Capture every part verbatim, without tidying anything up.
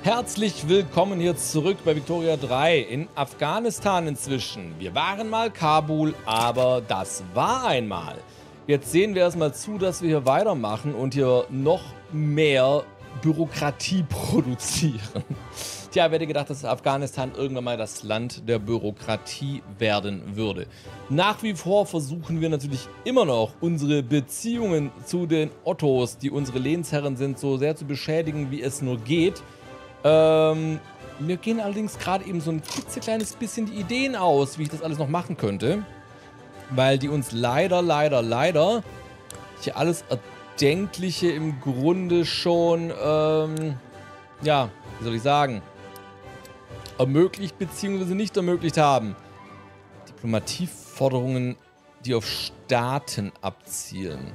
Herzlich willkommen hier zurück bei Victoria drei in Afghanistan inzwischen. Wir waren mal Kabul, aber das war einmal. Jetzt sehen wir erstmal zu, dass wir hier weitermachen und hier noch mehr Bürokratie produzieren. Tja, wer hätte gedacht, dass Afghanistan irgendwann mal das Land der Bürokratie werden würde. Nach wie vor versuchen wir natürlich immer noch, unsere Beziehungen zu den Ottos, die unsere Lehnsherren sind, so sehr zu beschädigen, wie es nur geht. Ähm, mir gehen allerdings gerade eben so ein klitzekleines bisschen die Ideen aus, wie ich das alles noch machen könnte. Weil die uns leider, leider, leider hier alles Erdenkliche im Grunde schon, ähm, ja, wie soll ich sagen, ermöglicht bzw. nicht ermöglicht haben. Diplomatieforderungen, die auf Staaten abzielen.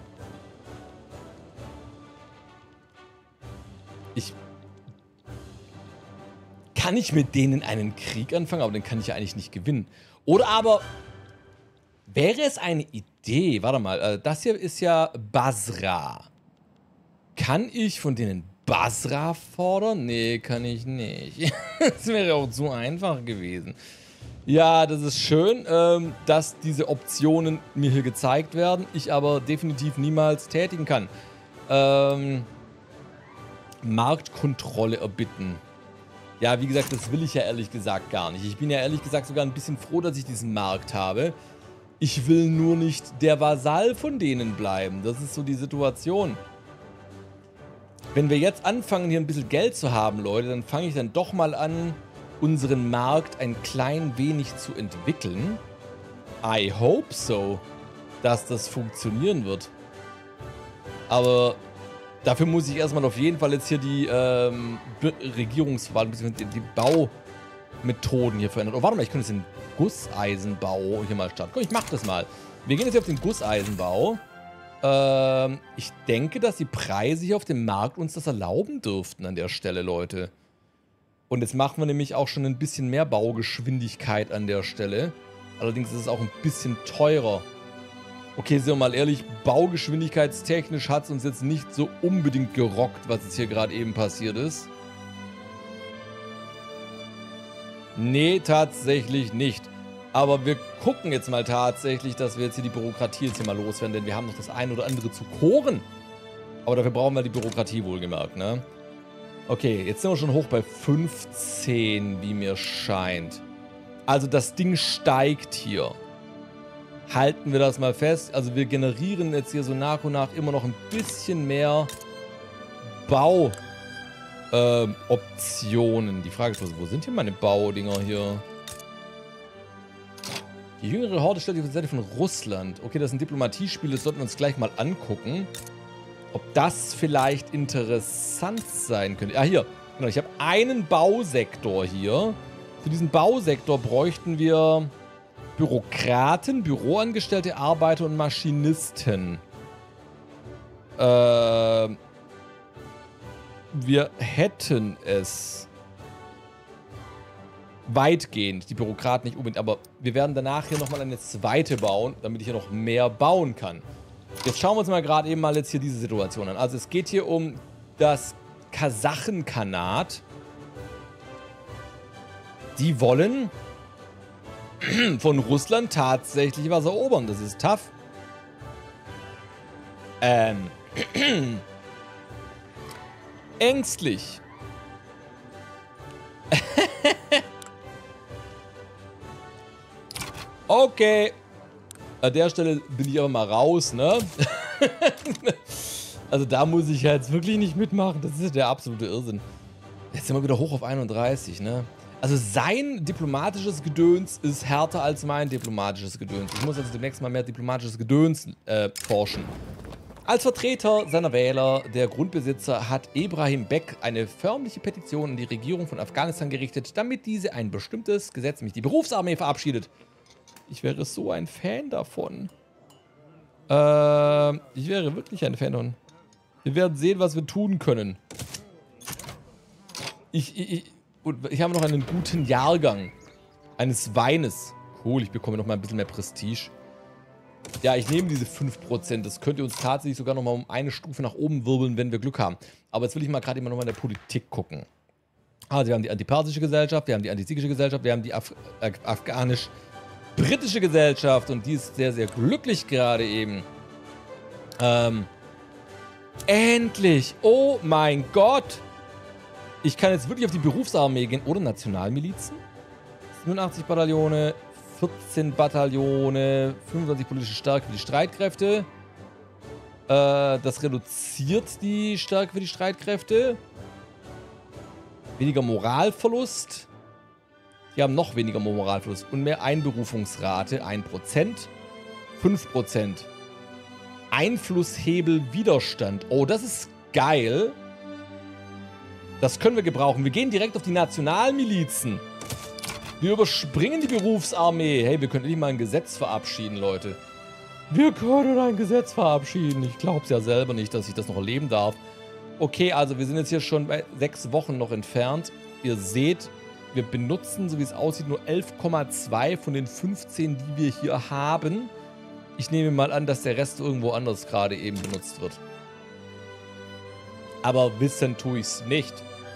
Ich kann ich mit denen einen Krieg anfangen, aber den kann ich ja eigentlich nicht gewinnen. Oder aber wäre es eine Idee, warte mal, äh, das hier ist ja Basra. Kann ich von denen Basra fordern? Nee, kann ich nicht. Das wäre auch zu einfach gewesen. Ja, das ist schön, ähm, dass diese Optionen mir hier gezeigt werden, ich aber definitiv niemals tätigen kann. Ähm, Marktkontrolle erbitten. Ja, wie gesagt, das will ich ja ehrlich gesagt gar nicht. Ich bin ja ehrlich gesagt sogar ein bisschen froh, dass ich diesen Markt habe. Ich will nur nicht der Vasall von denen bleiben. Das ist so die Situation. Wenn wir jetzt anfangen, hier ein bisschen Geld zu haben, Leute, dann fange ich dann doch mal an, unseren Markt ein klein wenig zu entwickeln. I hope so, dass das funktionieren wird. Aber dafür muss ich erstmal auf jeden Fall jetzt hier die ähm, Regierungsverwaltung bzw. die Baumethoden hier verändern. Oh, warte mal, ich könnte jetzt den Gusseisenbau hier mal starten. Komm, ich mach das mal. Wir gehen jetzt hier auf den Gusseisenbau. Ähm, ich denke, dass die Preise hier auf dem Markt uns das erlauben dürften an der Stelle, Leute. Und jetzt machen wir nämlich auch schon ein bisschen mehr Baugeschwindigkeit an der Stelle. Allerdings ist es auch ein bisschen teurer. Okay, sind wir mal ehrlich, baugeschwindigkeitstechnisch hat es uns jetzt nicht so unbedingt gerockt, was jetzt hier gerade eben passiert ist. Nee, tatsächlich nicht. Aber wir gucken jetzt mal tatsächlich, dass wir jetzt hier die Bürokratie jetzt hier mal loswerden, denn wir haben noch das ein oder andere zu koren. Aber dafür brauchen wir die Bürokratie wohlgemerkt, ne? Okay, jetzt sind wir schon hoch bei fünfzehn, wie mir scheint. Also das Ding steigt hier. Halten wir das mal fest. Also wir generieren jetzt hier so nach und nach immer noch ein bisschen mehr Bauoptionen. Ähm, Die Frage ist, wo sind hier meine Baudinger hier? Die jüngere Horde stellt sich auf die Seite von Russland. Okay, das ist ein Diplomatiespiel, das sollten wir uns gleich mal angucken. Ob das vielleicht interessant sein könnte. Ah, hier. Genau, ich habe einen Bausektor hier. Für diesen Bausektor bräuchten wir Bürokraten, Büroangestellte, Arbeiter und Maschinisten. Äh, wir hätten es weitgehend, die Bürokraten nicht unbedingt, aber wir werden danach hier nochmal eine zweite bauen, damit ich hier noch mehr bauen kann. Jetzt schauen wir uns mal gerade eben mal jetzt hier diese Situation an. Also es geht hier um das Kasachenkhanat. Die wollen von Russland tatsächlich was erobern. Das ist tough. Ähm. Ängstlich. Okay. An der Stelle bin ich aber mal raus, ne? Also da muss ich ja jetzt wirklich nicht mitmachen. Das ist der absolute Irrsinn. Jetzt sind wir wieder hoch auf einunddreißig, ne? Also sein diplomatisches Gedöns ist härter als mein diplomatisches Gedöns. Ich muss also demnächst mal mehr diplomatisches Gedöns äh, forschen. Als Vertreter seiner Wähler, der Grundbesitzer, hat Ebrahim Beck eine förmliche Petition an die Regierung von Afghanistan gerichtet, damit diese ein bestimmtes Gesetz, nämlich die Berufsarmee, verabschiedet. Ich wäre so ein Fan davon. Äh, ich wäre wirklich ein Fan davon. Wir werden sehen, was wir tun können. Ich, ich, ich Und ich habe noch einen guten Jahrgang eines Weines. Cool, ich bekomme noch mal ein bisschen mehr Prestige. Ja, ich nehme diese fünf Prozent. Das könnte uns tatsächlich sogar noch mal um eine Stufe nach oben wirbeln, wenn wir Glück haben. Aber jetzt will ich mal gerade immer noch mal in der Politik gucken. Also wir haben die antipersische Gesellschaft, wir haben die antisikische Gesellschaft, wir haben die Af äh, afghanisch-britische Gesellschaft und die ist sehr, sehr glücklich gerade eben. Ähm, endlich! Oh mein Gott! Ich kann jetzt wirklich auf die Berufsarmee gehen oder Nationalmilizen. siebenundachtzig Bataillone, vierzehn Bataillone, fünfundzwanzig politische Stärke für die Streitkräfte. Äh, das reduziert die Stärke für die Streitkräfte. Weniger Moralverlust. Die haben noch weniger Moralverlust. Und mehr Einberufungsrate. ein Prozent. fünf Prozent. Einflusshebel Widerstand. Oh, das ist geil. Das können wir gebrauchen. Wir gehen direkt auf die Nationalmilizen. Wir überspringen die Berufsarmee. Hey, wir können endlich mal ein Gesetz verabschieden, Leute. Wir können ein Gesetz verabschieden. Ich glaube es ja selber nicht, dass ich das noch erleben darf. Okay, also wir sind jetzt hier schon bei sechs Wochen noch entfernt. Ihr seht, wir benutzen, so wie es aussieht, nur elf Komma zwei von den fünfzehn, die wir hier haben. Ich nehme mal an, dass der Rest irgendwo anders gerade eben benutzt wird. Aber wissen tue ich es nicht.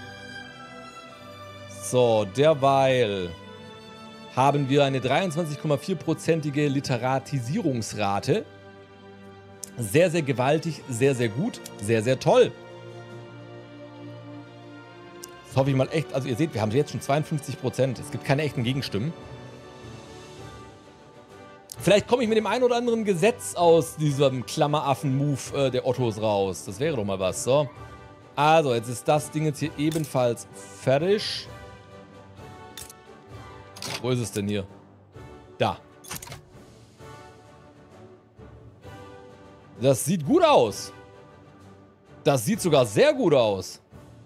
So, derweil haben wir eine dreiundzwanzig Komma vier prozentige Literatisierungsrate. Sehr, sehr gewaltig, sehr, sehr gut, sehr, sehr toll. Das hoffe ich mal echt. Also ihr seht, wir haben jetzt schon zweiundfünfzig Prozent. Es gibt keine echten Gegenstimmen. Vielleicht komme ich mit dem einen oder anderen Gesetz aus diesem Klammeraffen-Move äh, der Ottos raus. Das wäre doch mal was, so. Also, jetzt ist das Ding jetzt hier ebenfalls fertig. Wo ist es denn hier? Da. Das sieht gut aus. Das sieht sogar sehr gut aus.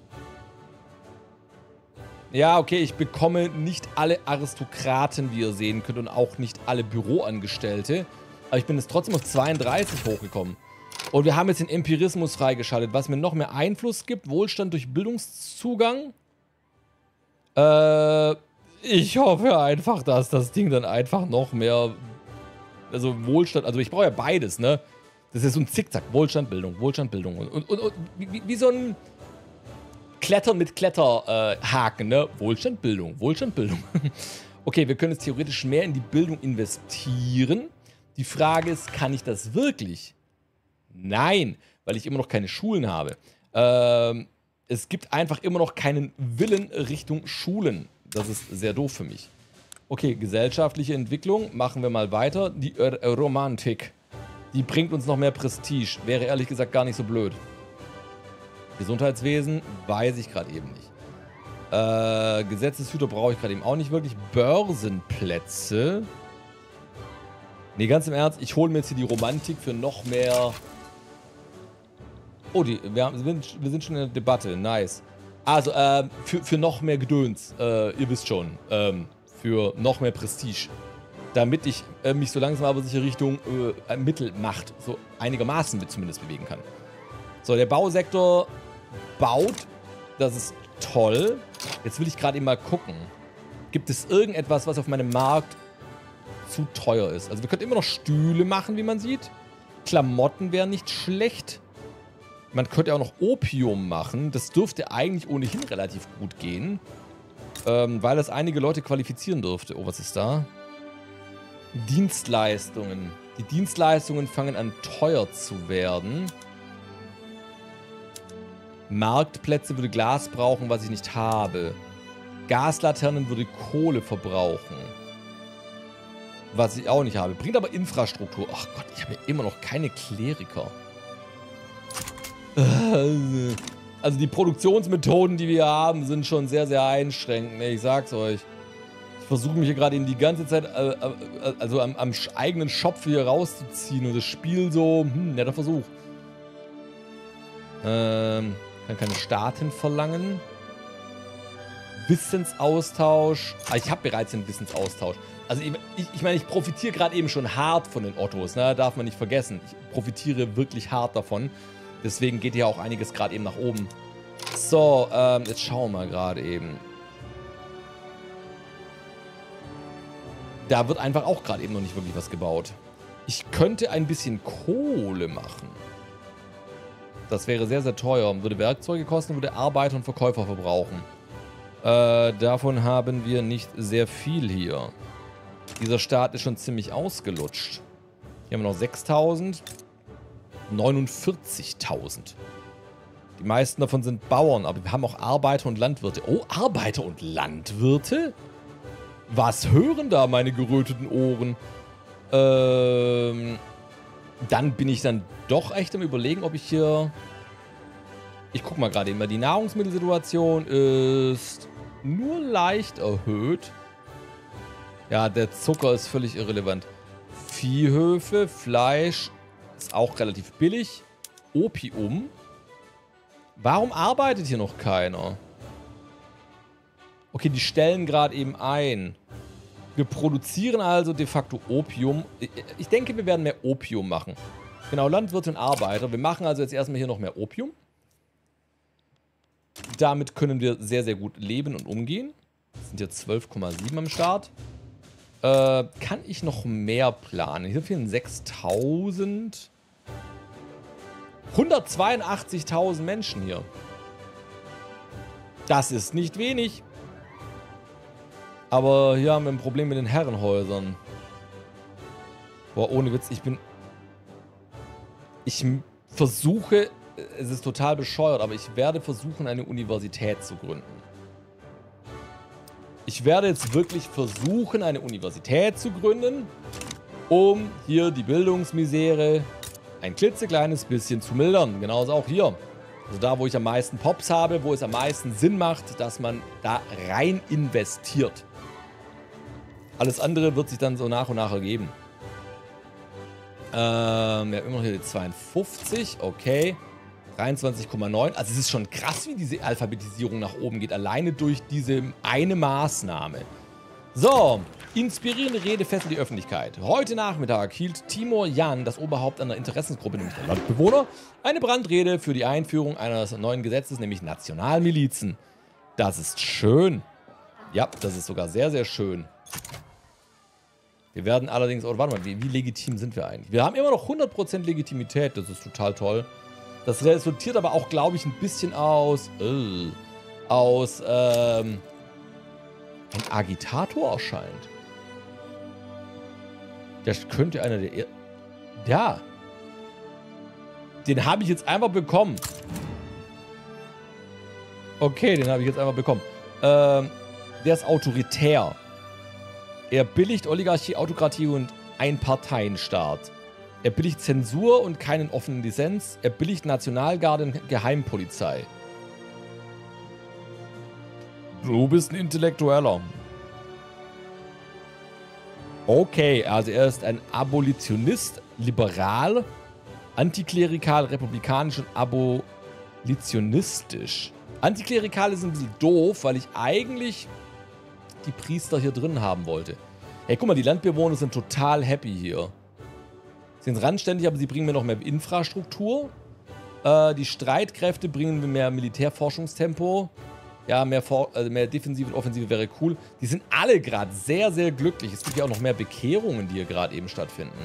Ja, okay, ich bekomme nicht alle Aristokraten, wie ihr sehen könnt, und auch nicht alle Büroangestellte. Aber ich bin jetzt trotzdem auf zweiunddreißig hochgekommen. Und wir haben jetzt den Empirismus freigeschaltet, was mir noch mehr Einfluss gibt. Wohlstand durch Bildungszugang. Äh, ich hoffe einfach, dass das Ding dann einfach noch mehr... Also Wohlstand, also ich brauche ja beides, ne? Das ist so ein Zickzack. Wohlstand, Bildung, Wohlstand, Bildung. Und, und, und, und wie, wie so ein... Klettern mit Kletterhaken, äh, ne? Wohlstand, Bildung, Wohlstand, Bildung. Okay, wir können jetzt theoretisch mehr in die Bildung investieren. Die Frage ist, kann ich das wirklich? Nein, weil ich immer noch keine Schulen habe. Ähm, es gibt einfach immer noch keinen Willen Richtung Schulen. Das ist sehr doof für mich. Okay, gesellschaftliche Entwicklung, machen wir mal weiter. Die äh, Romantik, die bringt uns noch mehr Prestige. Wäre ehrlich gesagt gar nicht so blöd. Gesundheitswesen weiß ich gerade eben nicht. Äh, Gesetzeshüter brauche ich gerade eben auch nicht wirklich. Börsenplätze. Nee, ganz im Ernst, ich hole mir jetzt hier die Romantik für noch mehr... Oh, die, wir, haben, wir sind schon in der Debatte, nice. Also, äh, für, für noch mehr Gedöns, äh, ihr wisst schon, ähm, für noch mehr Prestige. Damit ich äh, mich so langsam aber sicher Richtung äh, Mittelmacht so einigermaßen zumindest bewegen kann. So, der Bausektor baut. Das ist toll. Jetzt will ich gerade eben mal gucken. Gibt es irgendetwas, was auf meinem Markt zu teuer ist? Also wir könnten immer noch Stühle machen, wie man sieht. Klamotten wären nicht schlecht. Man könnte auch noch Opium machen. Das dürfte eigentlich ohnehin relativ gut gehen. Ähm, weil das einige Leute qualifizieren dürfte. Oh, was ist da? Dienstleistungen. Die Dienstleistungen fangen an teuer zu werden. Marktplätze würde Glas brauchen, was ich nicht habe. Gaslaternen würde Kohle verbrauchen. Was ich auch nicht habe. Bringt aber Infrastruktur. Ach Gott, ich habe ja immer noch keine Kleriker. Also die Produktionsmethoden, die wir haben, sind schon sehr, sehr einschränkend. Ich sag's euch. Ich versuche mich hier gerade eben die ganze Zeit äh, äh, also am, am eigenen Schopf hier rauszuziehen. Und das Spiel so, hm, netter Versuch. Ähm... Kann keine Staaten verlangen. Wissensaustausch. Ah, ich habe bereits den Wissensaustausch. Also ich, ich, ich meine, ich profitiere gerade eben schon hart von den Ottos. Ne? Darf man nicht vergessen. Ich profitiere wirklich hart davon. Deswegen geht hier auch einiges gerade eben nach oben. So, ähm, jetzt schauen wir mal gerade eben. Da wird einfach auch gerade eben noch nicht wirklich was gebaut. Ich könnte ein bisschen Kohle machen. Das wäre sehr, sehr teuer. Würde Werkzeuge kosten, würde Arbeiter und Verkäufer verbrauchen. Äh, davon haben wir nicht sehr viel hier. Dieser Staat ist schon ziemlich ausgelutscht. Hier haben wir noch sechstausend. neunundvierzigtausend. Die meisten davon sind Bauern, aber wir haben auch Arbeiter und Landwirte. Oh, Arbeiter und Landwirte? Was hören da meine geröteten Ohren? Ähm, dann bin ich dann doch echt am Überlegen, ob ich hier... Ich guck mal gerade immer. Die Nahrungsmittelsituation ist nur leicht erhöht. Ja, der Zucker ist völlig irrelevant. Viehhöfe, Fleisch ist auch relativ billig. Opium. Warum arbeitet hier noch keiner? Okay, die stellen gerade eben ein. Wir produzieren also de facto Opium. Ich denke, wir werden mehr Opium machen. Genau, Landwirte und Arbeiter. Wir machen also jetzt erstmal hier noch mehr Opium. Damit können wir sehr, sehr gut leben und umgehen. Das sind jetzt zwölf Komma sieben am Start. Äh, kann ich noch mehr planen? Hier fehlen sechstausend. hundertzweiundachtzigtausend Menschen hier. Das ist nicht wenig. Aber hier haben wir ein Problem mit den Herrenhäusern. Boah, ohne Witz, ich bin... Ich versuche... Es ist total bescheuert, aber ich werde versuchen, eine Universität zu gründen. Ich werde jetzt wirklich versuchen, eine Universität zu gründen, um hier die Bildungsmisere ein klitzekleines bisschen zu mildern. Genauso auch hier. Also da, wo ich am meisten Pops habe, wo es am meisten Sinn macht, dass man da rein investiert. Alles andere wird sich dann so nach und nach ergeben. Ähm, wir haben immer noch hier die zweiundfünfzig, okay. dreiundzwanzig Komma neun. Also es ist schon krass, wie diese Alphabetisierung nach oben geht. Alleine durch diese eine Maßnahme. So, inspirierende Rede fesselt die Öffentlichkeit. Heute Nachmittag hielt Timur Jan, das Oberhaupt einer Interessensgruppe, nämlich der Landbewohner, eine Brandrede für die Einführung eines neuen Gesetzes, nämlich Nationalmilizen. Das ist schön. Ja, das ist sogar sehr, sehr schön. Wir werden allerdings... Oh, warte mal, wie, wie legitim sind wir eigentlich? Wir haben immer noch hundert Prozent Legitimität. Das ist total toll. Das resultiert aber auch, glaube ich, ein bisschen aus... Äh, aus, ähm... ein Agitator erscheint. Das könnte einer der... Er ja. Den habe ich jetzt einfach bekommen. Okay, den habe ich jetzt einfach bekommen. Ähm, der ist autoritär. Er billigt Oligarchie, Autokratie und Einparteienstaat. Er billigt Zensur und keinen offenen Dissens. Er billigt Nationalgarde und Geheimpolizei. Du bist ein Intellektueller. Okay, also er ist ein Abolitionist, liberal, antiklerikal, republikanisch und abolitionistisch. Antiklerikal ist ein bisschen doof, weil ich eigentlich die Priester hier drin haben wollte. Hey, guck mal, die Landbewohner sind total happy hier. Sie sind randständig, aber sie bringen mir noch mehr Infrastruktur. Äh, die Streitkräfte bringen mir mehr Militärforschungstempo. Ja, mehr, also mehr Defensive und Offensive wäre cool. Die sind alle gerade sehr, sehr glücklich. Es gibt ja auch noch mehr Bekehrungen, die hier gerade eben stattfinden.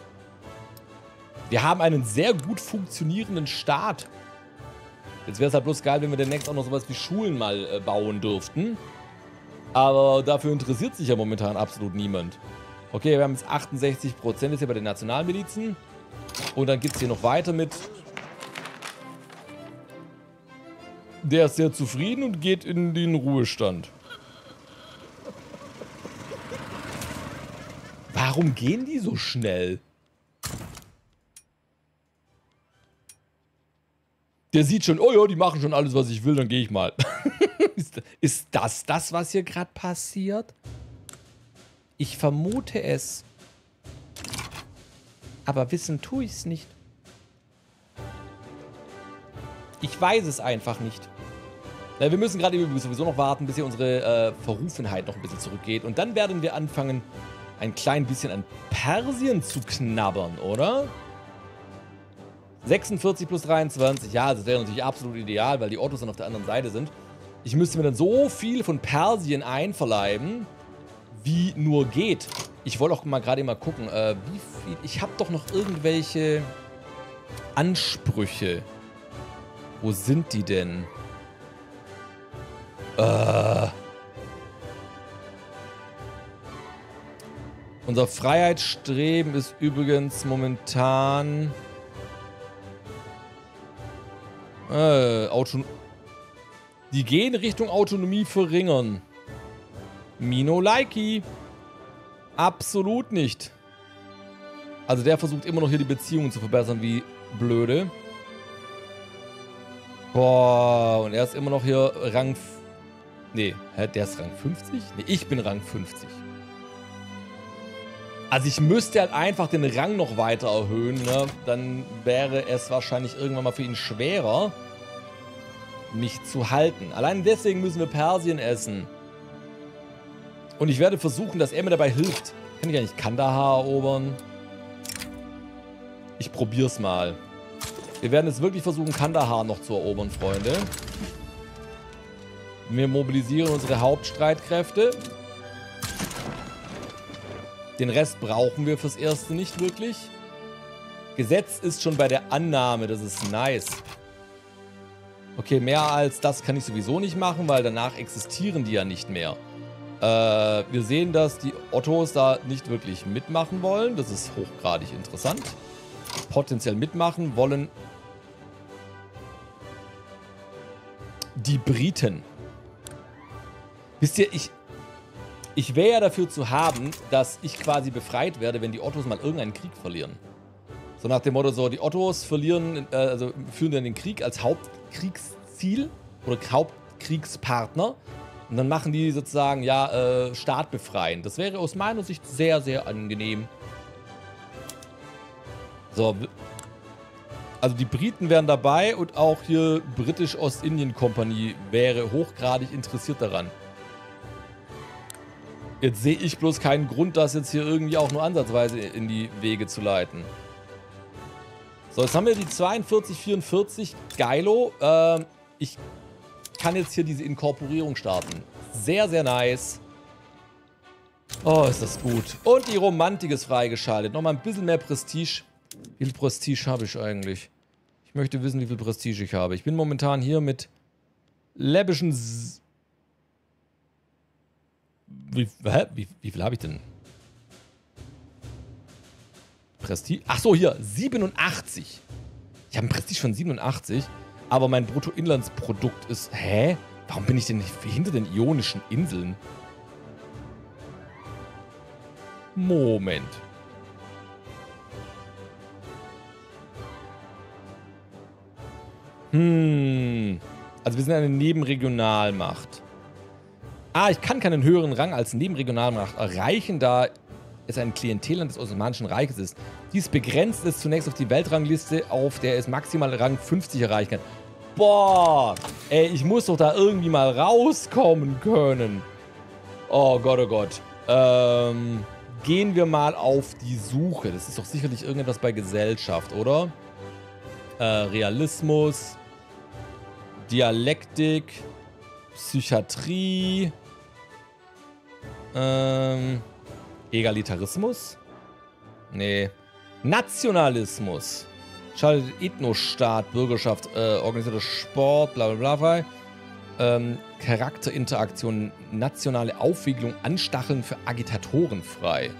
Wir haben einen sehr gut funktionierenden Staat. Jetzt wäre es halt bloß geil, wenn wir demnächst auch noch sowas wie Schulen mal äh, bauen dürften. Aber dafür interessiert sich ja momentan absolut niemand. Okay, wir haben jetzt achtundsechzig Prozent jetzt hier bei den Nationalmilizen. Und dann gibt es hier noch weiter mit... Der ist sehr zufrieden und geht in den Ruhestand. Warum gehen die so schnell? Der sieht schon, oh ja, die machen schon alles, was ich will, dann gehe ich mal. ist, ist das das, was hier gerade passiert? Ich vermute es. Aber wissen tue ich es nicht. Ich weiß es einfach nicht. Wir müssen gerade sowieso noch warten, bis hier unsere äh, Verrufenheit noch ein bisschen zurückgeht. Und dann werden wir anfangen, ein klein bisschen an Persien zu knabbern, oder? sechsundvierzig plus dreiundzwanzig. Ja, das wäre natürlich absolut ideal, weil die Ottos dann auf der anderen Seite sind. Ich müsste mir dann so viel von Persien einverleiben, wie nur geht. Ich wollte auch mal gerade mal gucken, äh, wie viel... Ich habe doch noch irgendwelche Ansprüche. Wo sind die denn? Äh... Unser Freiheitsstreben ist übrigens momentan... Äh, Auto... Die gehen Richtung Autonomie verringern. Mino Likey. Absolut nicht. Also der versucht immer noch hier die Beziehungen zu verbessern, wie blöde. Boah, und er ist immer noch hier Rang... Nee, hä, der ist Rang fünfzig? Nee, ich bin Rang fünfzig. Also ich müsste halt einfach den Rang noch weiter erhöhen, ne? Dann wäre es wahrscheinlich irgendwann mal für ihn schwerer, mich zu halten. Allein deswegen müssen wir Persien essen. Und ich werde versuchen, dass er mir dabei hilft. Kann ich eigentlich Kandahar erobern? Ich probier's mal. Wir werden jetzt wirklich versuchen, Kandahar noch zu erobern, Freunde. Wir mobilisieren unsere Hauptstreitkräfte. Den Rest brauchen wir fürs Erste nicht wirklich. Gesetz ist schon bei der Annahme, das ist nice. Okay, mehr als das kann ich sowieso nicht machen, weil danach existieren die ja nicht mehr. Äh, wir sehen, dass die Ottos da nicht wirklich mitmachen wollen. Das ist hochgradig interessant. Potenziell mitmachen wollen die Briten. Wisst ihr, ich, ich wäre ja dafür zu haben, dass ich quasi befreit werde, wenn die Ottos mal irgendeinen Krieg verlieren. So nach dem Motto, so die Ottos verlieren, äh, also führen dann den Krieg als Hauptkriegsziel oder Hauptkriegspartner. Und dann machen die sozusagen, ja, äh, Staat befreien. Das wäre aus meiner Sicht sehr, sehr angenehm. So, also die Briten wären dabei und auch hier British Ostindien Company wäre hochgradig interessiert daran. Jetzt sehe ich bloß keinen Grund, das jetzt hier irgendwie auch nur ansatzweise in die Wege zu leiten. So, jetzt haben wir die zweiundvierzig vierundvierzig. Geilo. Ähm, ich kann jetzt hier diese Inkorporierung starten. Sehr, sehr nice. Oh, ist das gut. Und die Romantik ist freigeschaltet. Nochmal ein bisschen mehr Prestige. Wie viel Prestige habe ich eigentlich? Ich möchte wissen, wie viel Prestige ich habe. Ich bin momentan hier mit läppischen... S wie, hä? Wie, wie viel habe ich denn? Prestige? Achso, hier, siebenundachtzig. Ich habe ein Prestige von siebenundachtzig, aber mein Bruttoinlandsprodukt ist... Hä? Warum bin ich denn nicht hinter den Ionischen Inseln? Moment. Hm. Also wir sind eine Nebenregionalmacht. Ah, ich kann keinen höheren Rang als Nebenregionalmacht erreichen, da es ein Klientelland des Osmanischen Reiches ist. Dies begrenzt es zunächst auf die Weltrangliste, auf der es maximal Rang fünfzig erreichen kann. Boah, ey, ich muss doch da irgendwie mal rauskommen können. Oh Gott, oh Gott. Ähm, gehen wir mal auf die Suche. Das ist doch sicherlich irgendetwas bei Gesellschaft, oder? Äh, Realismus, Dialektik, Psychiatrie, ähm, Egalitarismus? Nee. Nationalismus. Schaltet Ethnostaat, Bürgerschaft, äh, organisierter Sport, bla bla bla frei. Ähm, Charakterinteraktion, nationale Aufwiegelung, Anstacheln für Agitatoren frei.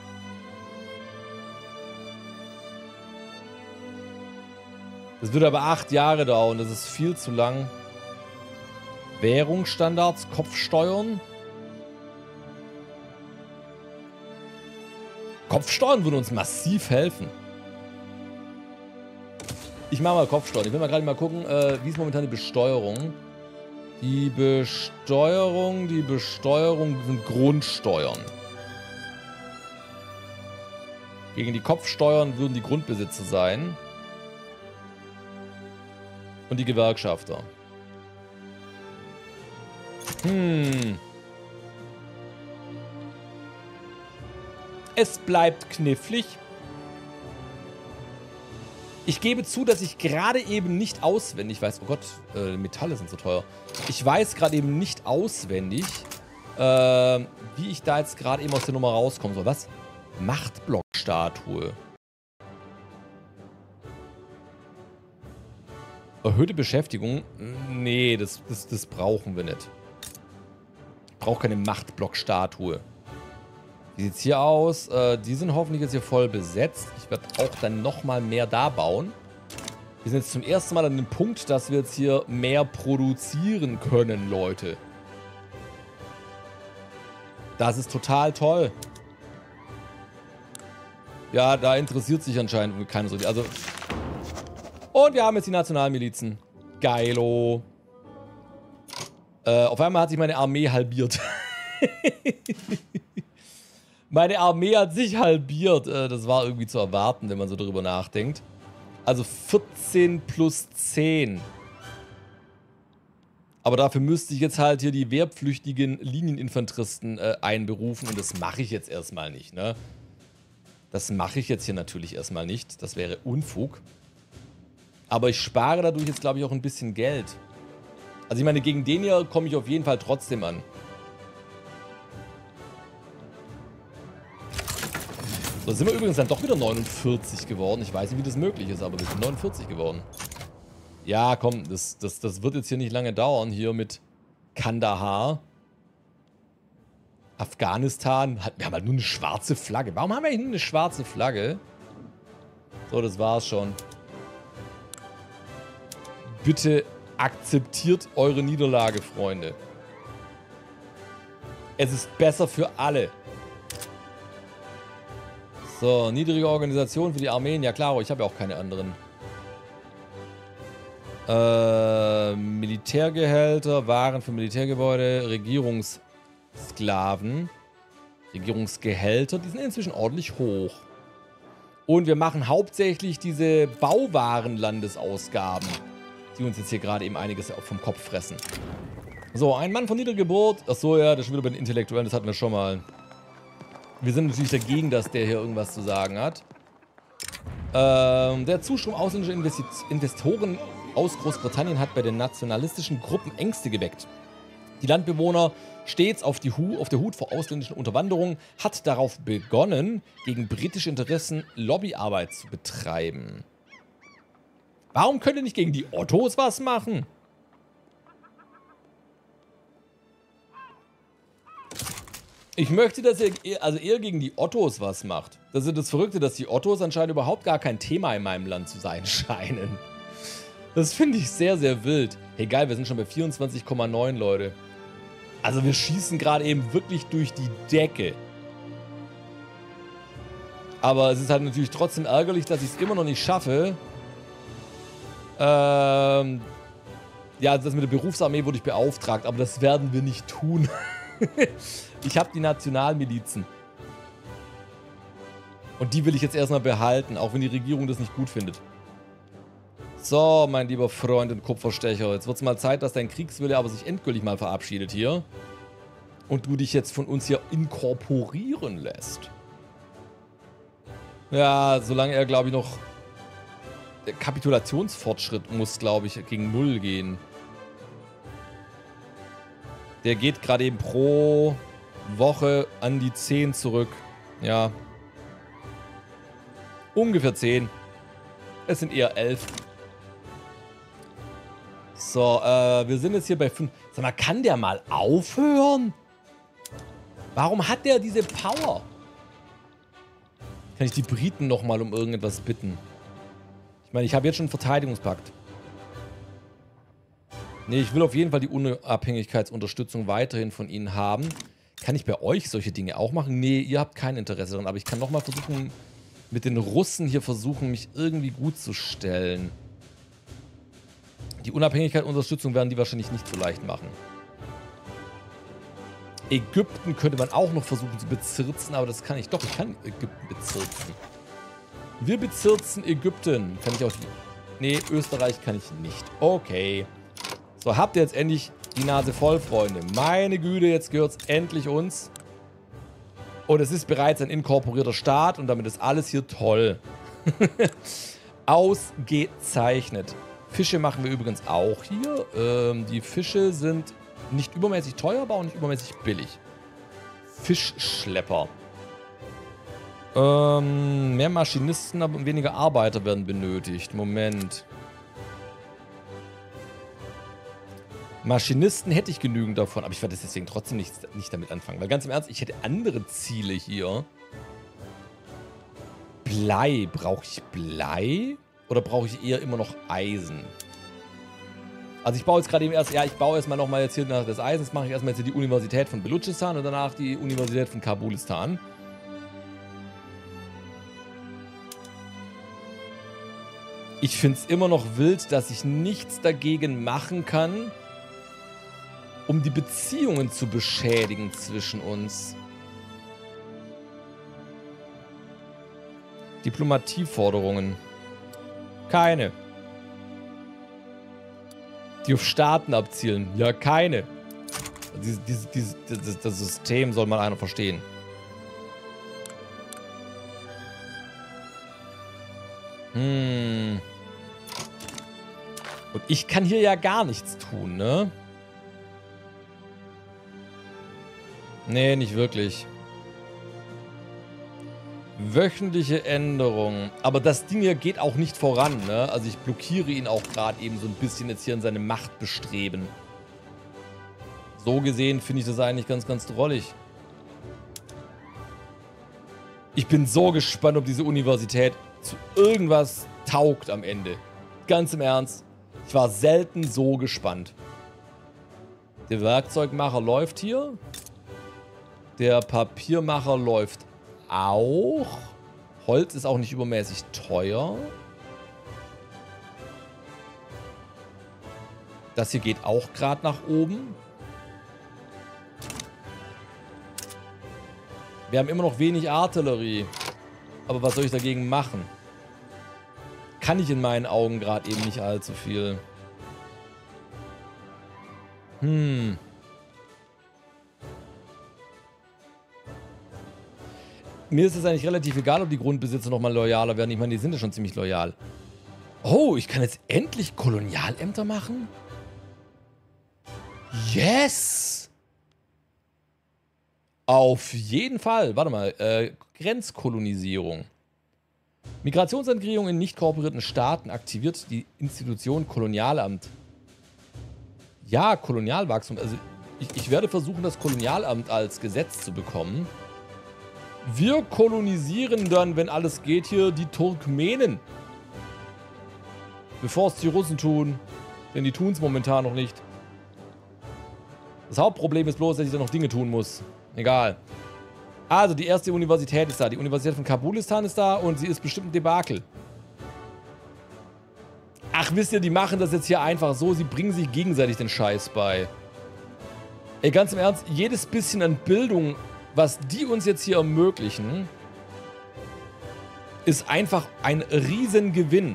Das würde aber acht Jahre dauern, das ist viel zu lang. Währungsstandards, Kopfsteuern. Kopfsteuern würden uns massiv helfen. Ich mache mal Kopfsteuern. Ich will mal gerade mal gucken, äh, wie ist momentan die Besteuerung. Die Besteuerung, die Besteuerung sind Grundsteuern. Gegen die Kopfsteuern würden die Grundbesitzer sein. Und die Gewerkschafter. Hm. Es bleibt knifflig. Ich gebe zu, dass ich gerade eben nicht auswendig weiß. Oh Gott, äh, Metalle sind so teuer. Ich weiß gerade eben nicht auswendig, äh, wie ich da jetzt gerade eben aus der Nummer rauskommen soll. Was? Machtblockstatue. Erhöhte Beschäftigung? Nee, das, das, das brauchen wir nicht. Ich brauche keine Machtblockstatue. Wie sieht es hier aus? Äh, die sind hoffentlich jetzt hier voll besetzt. Ich werde auch dann nochmal mehr da bauen. Wir sind jetzt zum ersten Mal an dem Punkt, dass wir jetzt hier mehr produzieren können, Leute. Das ist total toll. Ja, da interessiert sich anscheinend keine so. Also. Und wir haben jetzt die Nationalmilizen. Geilo. Äh, auf einmal hat sich meine Armee halbiert. Meine Armee hat sich halbiert. Äh, das war irgendwie zu erwarten, wenn man so drüber nachdenkt. Also vierzehn plus zehn. Aber dafür müsste ich jetzt halt hier die wehrpflichtigen Linieninfanteristen äh, einberufen. Und das mache ich jetzt erstmal nicht, ne? Das mache ich jetzt hier natürlich erstmal nicht. Das wäre Unfug. Aber ich spare dadurch jetzt, glaube ich, auch ein bisschen Geld. Also ich meine, gegen den hier komme ich auf jeden Fall trotzdem an. So, sind wir übrigens dann doch wieder neunundvierzig geworden. Ich weiß nicht, wie das möglich ist, aber wir sind neunundvierzig geworden. Ja, komm, das, das, das wird jetzt hier nicht lange dauern. Hier mit Kandahar. Afghanistan. Wir haben halt nur eine schwarze Flagge. Warum haben wir hier nur eine schwarze Flagge? So, das war's schon. Bitte akzeptiert eure Niederlage, Freunde. Es ist besser für alle. So, niedrige Organisation für die Armeen. Ja klar, ich habe ja auch keine anderen. Äh, Militärgehälter, Waren für Militärgebäude, Regierungssklaven, Regierungsgehälter, die sind inzwischen ordentlich hoch. Und wir machen hauptsächlich diese Bauwarenlandesausgaben, die uns jetzt hier gerade eben einiges vom Kopf fressen. So, ein Mann von niedriger Geburt. Achso, ja, das ist schon wieder bei den Intellektuellen, das hatten wir schon mal. Wir sind natürlich dagegen, dass der hier irgendwas zu sagen hat. Ähm, der Zustrom ausländischer Investi Investoren aus Großbritannien hat bei den nationalistischen Gruppen Ängste geweckt. Die Landbewohner, stets auf, die Hu auf der Hut vor ausländischen Unterwanderungen, hat darauf begonnen, gegen britische Interessen Lobbyarbeit zu betreiben. Warum könnt ihr nicht gegen die Ottos was machen? Ich möchte, dass ihr also eher gegen die Ottos was macht. Das ist das Verrückte, dass die Ottos anscheinend überhaupt gar kein Thema in meinem Land zu sein scheinen. Das finde ich sehr, sehr wild. Hey, geil, wir sind schon bei vierundzwanzig Komma neun, Leute. Also wir schießen gerade eben wirklich durch die Decke. Aber es ist halt natürlich trotzdem ärgerlich, dass ich es immer noch nicht schaffe. Ähm... Ja, das mit der Berufsarmee wurde ich beauftragt, aber das werden wir nicht tun. Ich habe die Nationalmilizen. Und die will ich jetzt erstmal behalten, auch wenn die Regierung das nicht gut findet. So, mein lieber Freund und Kupferstecher. Jetzt wird es mal Zeit, dass dein Kriegswille aber sich endgültig mal verabschiedet hier. Und du dich jetzt von uns hier inkorporieren lässt. Ja, solange er, glaube ich, noch... Der Kapitulationsfortschritt muss, glaube ich, gegen Null gehen. Der geht gerade eben pro Woche an die zehn zurück. Ja. Ungefähr zehn. Es sind eher elf. So, äh, wir sind jetzt hier bei fünf. Sag mal, kann der mal aufhören? Warum hat der diese Power? Kann ich die Briten nochmal um irgendetwas bitten? Ich meine, ich habe jetzt schon einen Verteidigungspakt. Nee, ich will auf jeden Fall die Unabhängigkeitsunterstützung weiterhin von ihnen haben. Kann ich bei euch solche Dinge auch machen? Nee, ihr habt kein Interesse daran. Aber ich kann nochmal versuchen, mit den Russen hier versuchen, mich irgendwie gut zu stellen. Die Unabhängigkeitsunterstützung werden die wahrscheinlich nicht so leicht machen. Ägypten könnte man auch noch versuchen zu bezirzen, aber das kann ich doch. Ich kann Ägypten bezirzen. Wir bezirzen Ägypten. Kann ich auch... Nee, Österreich kann ich nicht. Okay. So, habt ihr jetzt endlich die Nase voll, Freunde. Meine Güte, jetzt gehört es endlich uns. Und es ist bereits ein inkorporierter Staat und damit ist alles hier toll. Ausgezeichnet. Fische machen wir übrigens auch hier. Ähm, die Fische sind nicht übermäßig teuer, aber auch nicht übermäßig billig. Fischschlepper. Ähm, mehr Maschinisten, aber weniger Arbeiter werden benötigt. Moment. Maschinisten hätte ich genügend davon, aber ich werde deswegen trotzdem nicht, nicht damit anfangen. Weil ganz im Ernst, ich hätte andere Ziele hier. Blei. Brauche ich Blei? Oder brauche ich eher immer noch Eisen? Also ich baue jetzt gerade eben erst, ja, ich baue erstmal nochmal jetzt hier nach des Eisens, mache ich erstmal jetzt hier die Universität von Belutschistan und danach die Universität von Kabulistan. Ich finde es immer noch wild, dass ich nichts dagegen machen kann, um die Beziehungen zu beschädigen zwischen uns. Diplomatieforderungen. Keine. Die auf Staaten abzielen. Ja, keine. Dieses, dieses, dieses, das, das System soll mal einer verstehen. Hm. Und ich kann hier ja gar nichts tun, ne? Nee, nicht wirklich. Wöchentliche Änderungen. Aber das Ding hier geht auch nicht voran, ne? Also ich blockiere ihn auch gerade eben so ein bisschen jetzt hier in seine Machtbestreben. So gesehen finde ich das eigentlich ganz, ganz drollig. Ich bin so gespannt, ob diese Universität zu irgendwas taugt am Ende. Ganz im Ernst. Ich war selten so gespannt. Der Werkzeugmacher läuft hier. Der Papiermacher läuft auch. Holz ist auch nicht übermäßig teuer. Das hier geht auch gerade nach oben. Wir haben immer noch wenig Artillerie. Aber was soll ich dagegen machen? Kann ich in meinen Augen gerade eben nicht allzu viel. Hm. Mir ist es eigentlich relativ egal, ob die Grundbesitzer nochmal loyaler werden. Ich meine, die sind ja schon ziemlich loyal. Oh, ich kann jetzt endlich Kolonialämter machen? Yes! Auf jeden Fall. Warte mal. Äh, Grenzkolonisierung. Migrationsentgrießung in nicht kooperierten Staaten aktiviert die Institution Kolonialamt. Ja, Kolonialwachstum. Also ich, ich werde versuchen, das Kolonialamt als Gesetz zu bekommen. Wir kolonisieren dann, wenn alles geht, hier die Turkmenen. Bevor es die Russen tun. Denn die tun es momentan noch nicht. Das Hauptproblem ist bloß, dass ich da noch Dinge tun muss. Egal. Also, die erste Universität ist da. Die Universität von Kabulistan ist da und sie ist bestimmt ein Debakel. Ach, wisst ihr, die machen das jetzt hier einfach so. Sie bringen sich gegenseitig den Scheiß bei. Ey, ganz im Ernst, jedes bisschen an Bildung, was die uns jetzt hier ermöglichen, ist einfach ein Riesengewinn.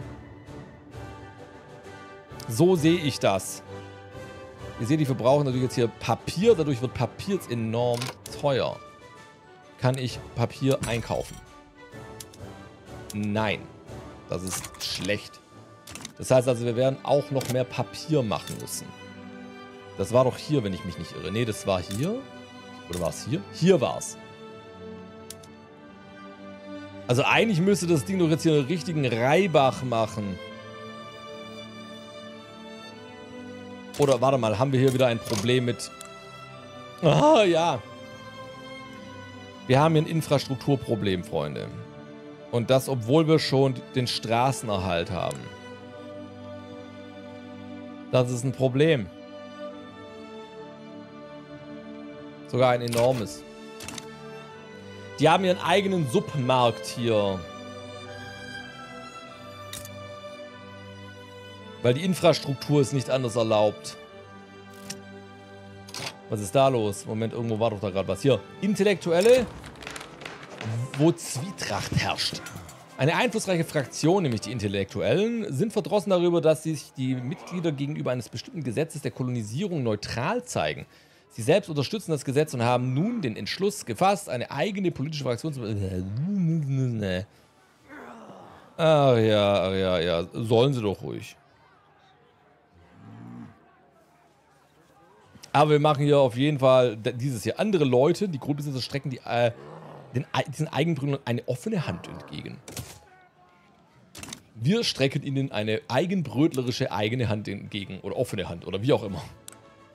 So sehe ich das. Ihr seht, die verbrauchen natürlich jetzt hier Papier. Dadurch wird Papier jetzt enorm teuer. Kann ich Papier einkaufen? Nein. Das ist schlecht. Das heißt also, wir werden auch noch mehr Papier machen müssen. Das war doch hier, wenn ich mich nicht irre. Nee, das war hier. Oder war es hier? Hier war es. Also eigentlich müsste das Ding doch jetzt hier einen richtigen Reibach machen. Oder warte mal, haben wir hier wieder ein Problem mit... Ah, ja. Wir haben hier ein Infrastrukturproblem, Freunde. Und das, obwohl wir schon den Straßenerhalt haben. Das ist ein Problem. Sogar ein enormes. Die haben ihren eigenen Submarkt hier. Weil die Infrastruktur ist nicht anders erlaubt. Was ist da los? Moment, irgendwo war doch da gerade was. Hier. Intellektuelle, wo Zwietracht herrscht. Eine einflussreiche Fraktion, nämlich die Intellektuellen, sind verdrossen darüber, dass sich die Mitglieder gegenüber eines bestimmten Gesetzes der Kolonisierung neutral zeigen. Sie selbst unterstützen das Gesetz und haben nun den Entschluss gefasst, eine eigene politische Fraktion zu... Ach ja, ach ja, ja. Sollen sie doch ruhig. Aber wir machen hier auf jeden Fall dieses hier. Andere Leute, die Grundbesitzer, strecken die, äh, den, diesen Eigenbrüdern eine offene Hand entgegen. Wir strecken ihnen eine eigenbrötlerische eigene Hand entgegen. Oder offene Hand, oder wie auch immer.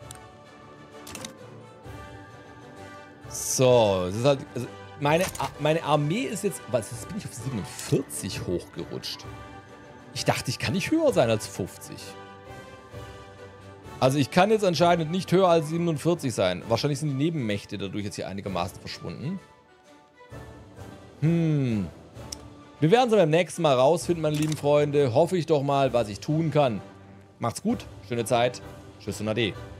So, es ist halt, also meine, meine Armee ist jetzt, was, jetzt bin ich auf siebenundvierzig hochgerutscht. Ich dachte, ich kann nicht höher sein als fünfzig. Also ich kann jetzt anscheinend nicht höher als siebenundvierzig sein. Wahrscheinlich sind die Nebenmächte dadurch jetzt hier einigermaßen verschwunden. Hm. Wir werden es beim nächsten Mal rausfinden, meine lieben Freunde. Hoffe ich doch mal, was ich tun kann. Macht's gut, schöne Zeit. Tschüss und Ade.